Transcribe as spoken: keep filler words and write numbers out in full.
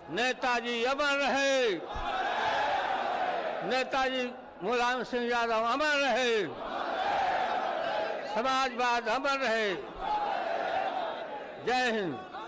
नेताजी अमर रहे, नेताजी मुलायम सिंह यादव अमर रहे, समाजवाद अमर रहे। जय हिंद।